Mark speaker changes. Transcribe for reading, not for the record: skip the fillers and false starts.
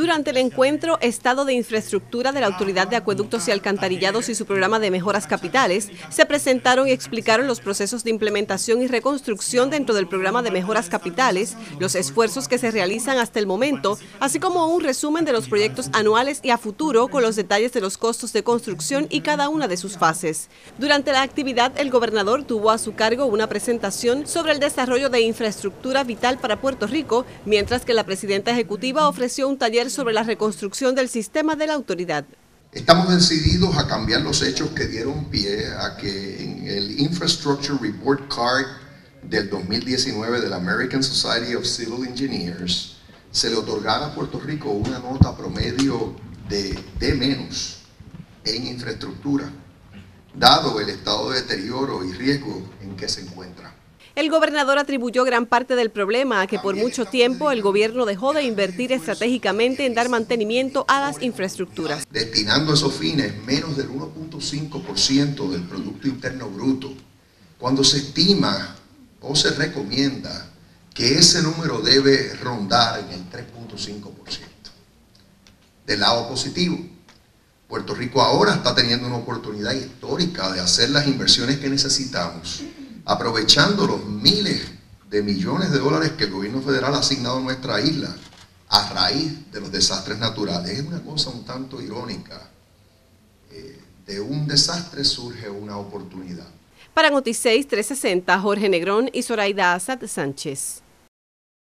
Speaker 1: Durante el encuentro Estado de Infraestructura de la Autoridad de Acueductos y Alcantarillados y su programa de mejoras capitales, se presentaron y explicaron los procesos de implementación y reconstrucción dentro del programa de mejoras capitales, los esfuerzos que se realizan hasta el momento, así como un resumen de los proyectos anuales y a futuro con los detalles de los costos de construcción y cada una de sus fases. Durante la actividad, el gobernador tuvo a su cargo una presentación sobre el desarrollo de infraestructura vital para Puerto Rico, mientras que la presidenta ejecutiva ofreció un taller sobre la reconstrucción del sistema de la autoridad.
Speaker 2: Estamos decididos a cambiar los hechos que dieron pie a que en el Infrastructure Report Card del 2019 de la American Society of Civil Engineers se le otorgara a Puerto Rico una nota promedio de D- en infraestructura, dado el estado de deterioro y riesgo en que se encuentra.
Speaker 1: El gobernador atribuyó gran parte del problema a que por mucho tiempo el gobierno dejó de invertir estratégicamente en dar mantenimiento a las infraestructuras.
Speaker 2: Destinando a esos fines menos del 1.5% del Producto Interno Bruto, cuando se estima o se recomienda que ese número debe rondar en el 3.5%. Del lado positivo, Puerto Rico ahora está teniendo una oportunidad histórica de hacer las inversiones que necesitamos, aprovechando los miles de millones de dólares que el gobierno federal ha asignado a nuestra isla a raíz de los desastres naturales. Es una cosa un tanto irónica. De un desastre surge una oportunidad.
Speaker 1: Para Noti6 360, Jorge Negrón y Zoraida Asad Sánchez.